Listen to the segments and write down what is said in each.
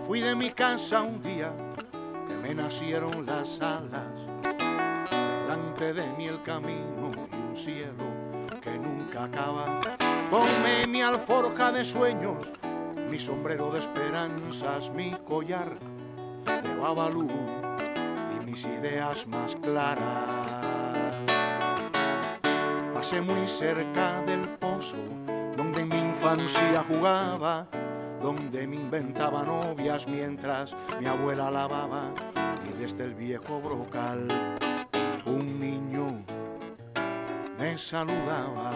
fui de mi casa un día que me nacieron las alas. Delante de mí el camino y un cielo que nunca acaba. Tomé mi alforja de sueños, mi sombrero de esperanzas, mi collar de babalú y mis ideas más claras. Pasé muy cerca del pozo donde en mi infancia jugaba, donde me inventaba novias mientras mi abuela lavaba, y desde el viejo brocal un niño me saludaba.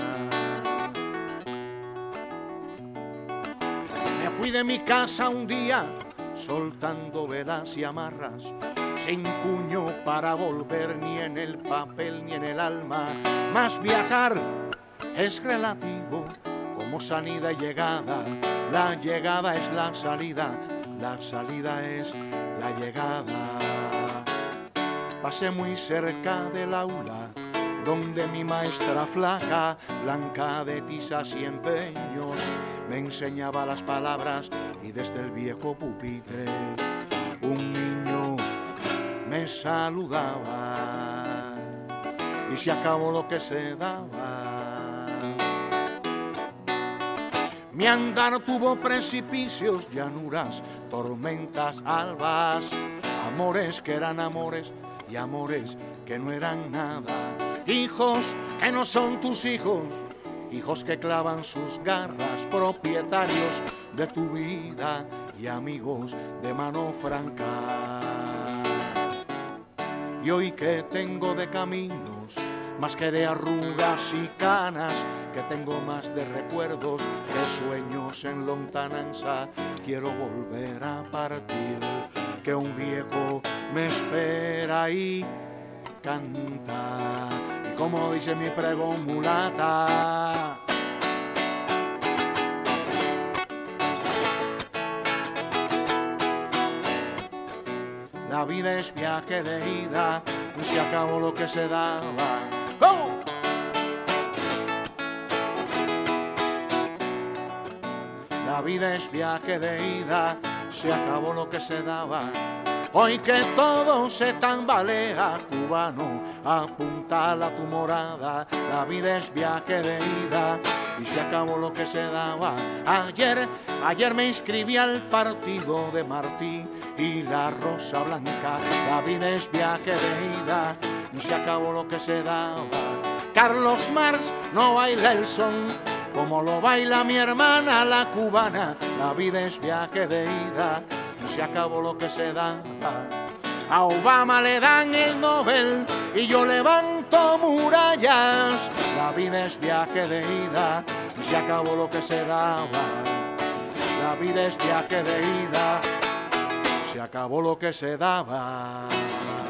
Me fui de mi casa un día soltando velas y amarras, sin cuño para volver ni en el papel ni en el alma. Mas viajar es relativo como salida y llegada. La llegada es la salida es la llegada. Pasé muy cerca del aula donde mi maestra flaca, blanca de tizas y empeños, me enseñaba las palabras, y desde el viejo pupitre un niño me saludaba y se acabó lo que se daba. Mi andar tuvo precipicios, llanuras, tormentas, albas, amores que eran amores y amores que no eran nada. Hijos que no son tus hijos, hijos que clavan sus garras, propietarios de tu vida y amigos de mano franca. Y hoy que tengo de caminos más que de arrugas y canas, que tengo más de recuerdos que sueños en lontananza, quiero volver a partir, que un viejo me espera y canta. Y como dice mi pregón mulata, la vida es viaje de ida, y se acabó lo que se daba. ¡Vamos! La vida es viaje de ida, se acabó lo que se daba. Hoy que todo se tambalea, cubano, apuntala tu morada. La vida es viaje de ida y se acabó lo que se daba. Ayer me inscribí al partido de Martí y la Rosa Blanca. La vida es viaje de ida y se acabó lo que se daba. Carlos Marx no baila el son como lo baila mi hermana la cubana. La vida es viaje de ida y se acabó lo que se daba. A Obama le dan el Nobel y yo levanto murallas. La vida es viaje de ida y se acabó lo que se daba. La vida es viaje de ida, se acabó lo que se daba.